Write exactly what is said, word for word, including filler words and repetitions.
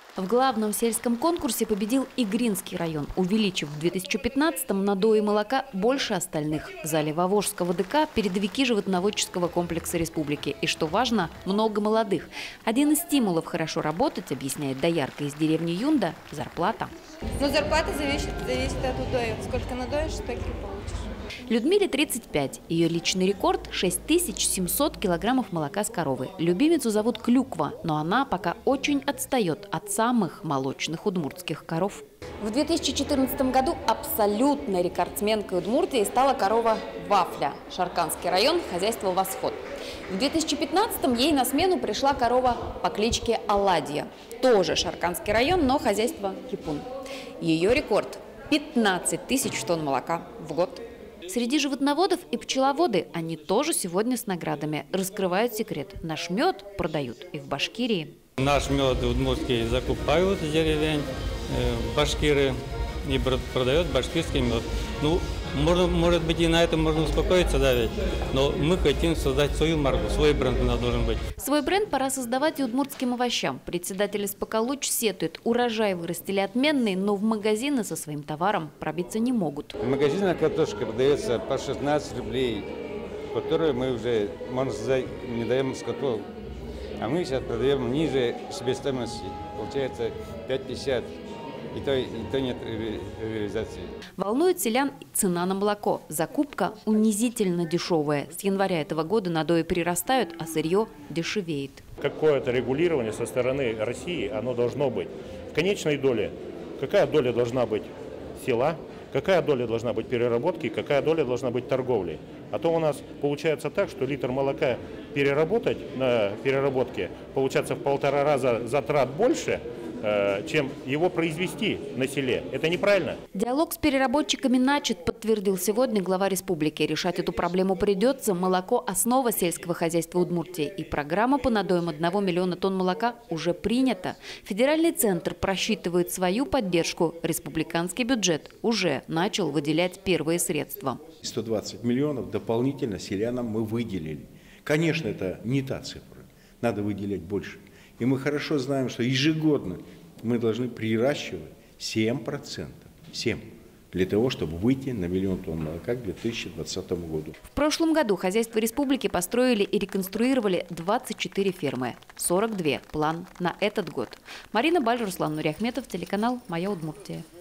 В главном сельском конкурсе победил Игринский район, увеличив в две тысячи пятнадцатом надои молока больше остальных. В зале Вовожского ДК передовики животноводческого комплекса республики. И, что важно, много молодых. Один из стимулов хорошо работать, объясняет доярка из деревни Юнда – зарплата. Но зарплата зависит, зависит от удоев. Сколько надоешь, столько и получишь. Людмиле тридцать пять. Ее личный рекорд – шесть тысяч семьсот килограммов молока с коровы. Любимицу зовут Клюква, но она пока очень отстает от самых молочных удмуртских коров. В две тысячи четырнадцатом году абсолютной рекордсменкой Удмуртии стала корова Вафля. Шарканский район, хозяйство «Восход». В две тысячи пятнадцатом ей на смену пришла корова по кличке Аладья. Тоже Шарканский район, но хозяйство Кипун. Ее рекорд – пятнадцать тысяч тонн молока в год. Среди животноводов и пчеловоды они тоже сегодня с наградами. Раскрывают секрет. Наш мед продают и в Башкирии. Наш мед удмуртский закупают с деревень э, башкиры и продают башкирский мед. Ну, можно, может быть, и на этом можно успокоиться, да, ведь? Но мы хотим создать свою марку, свой бренд у нас должен быть. Свой бренд пора создавать и удмуртским овощам. Председатель СПК-Луч сетует, урожай вырастили отменный, но в магазины со своим товаром пробиться не могут. В магазинах картошка продается по шестнадцать рублей, которую мы уже, можно сказать, не даем скоту. А мы сейчас продаем ниже себестоимости, получается пять пятьдесят. И то, и то нет реализации. Волнует селян цена на молоко. Закупка унизительно дешевая. С января этого года надои прирастают, а сырье дешевеет. Какое-то регулирование со стороны России, оно должно быть. В конечной доле, какая доля должна быть села, какая доля должна быть переработки, какая доля должна быть торговли. А то у нас получается так, что литр молока переработать на переработке, получается в полтора раза затрат больше, чем его произвести на селе. Это неправильно. Диалог с переработчиками начат, подтвердил сегодня глава республики. Решать эту проблему придется. Молоко – основа сельского хозяйства Удмуртии. И программа по надоям одного миллиона тонн молока уже принята. Федеральный центр просчитывает свою поддержку. Республиканский бюджет уже начал выделять первые средства. сто двадцать миллионов дополнительно селянам мы выделили. Конечно, это не та цифра. Надо выделять больше. И мы хорошо знаем, что ежегодно мы должны приращивать семь процентов. семь процентов. Для того, чтобы выйти на миллион тонн молока к две тысячи двадцатому году. В прошлом году хозяйства республики построили и реконструировали двадцать четыре фермы. сорок две план на этот год. Марина Баль, Руслан Нуриахметов, телеканал «Моя Удмуртия».